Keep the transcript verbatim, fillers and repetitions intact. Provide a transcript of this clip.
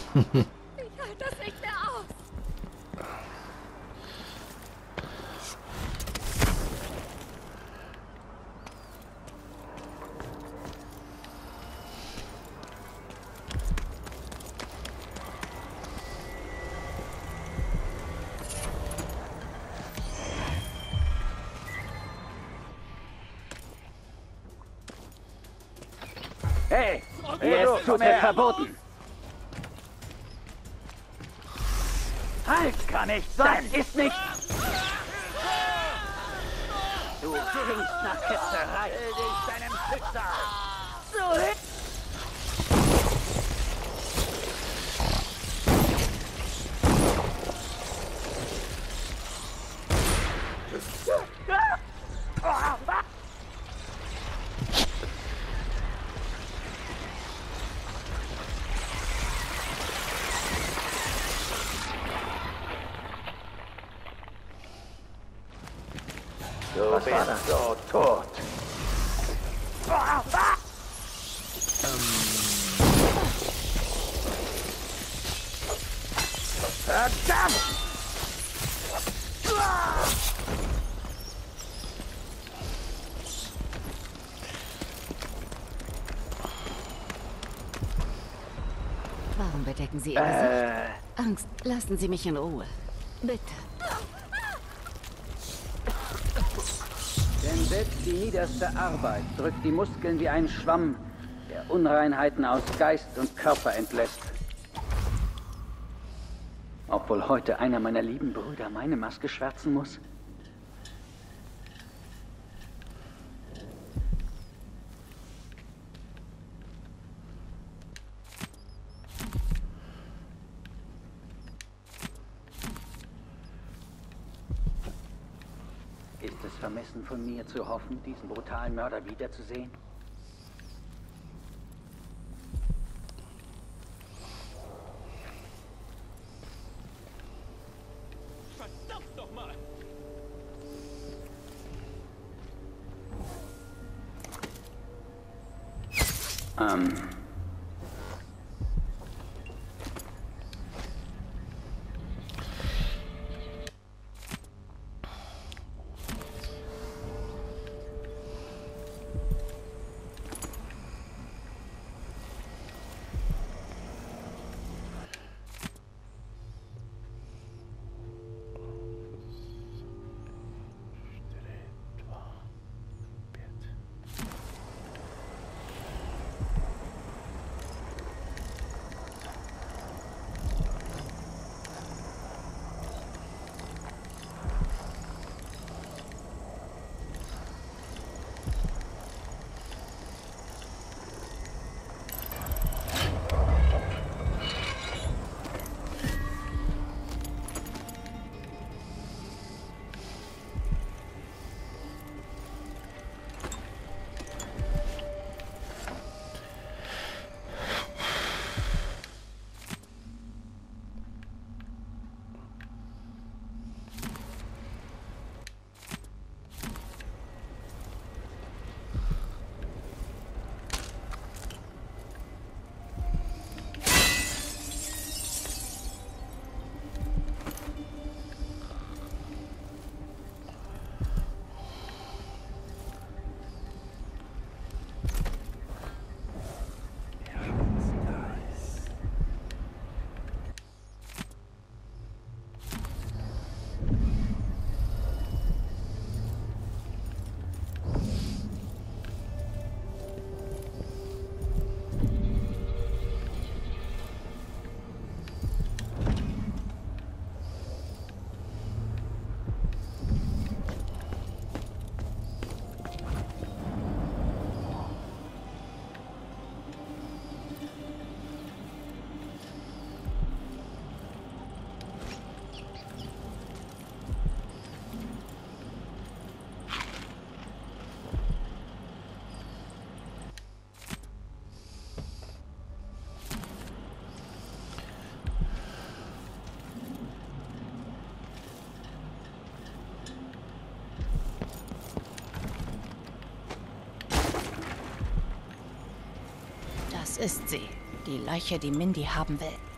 Ich halte das nicht mehr aus. Hey, hier ist Zutritt verboten. Halt, kann nicht sein. Das ist nicht... Du stinkst nach Ketzerei. Stell dich deinem Schicksal. So hin. Du Was war bist das? so tot. Verdammt! Warum bedecken Sie Ihr Äh, Gesicht? Angst, lassen Sie mich in Ruhe. Bitte. denn selbst die niederste Arbeit drückt die Muskeln wie ein Schwamm, der Unreinheiten aus Geist und Körper entlässt. Obwohl heute einer meiner lieben Brüder meine Maske schwärzen muss. Ist es vermessen von mir zu hoffen, diesen brutalen Mörder wiederzusehen? Verdammt nochmal! Ähm... Das ist sie. Die Leiche, die Mindy haben will.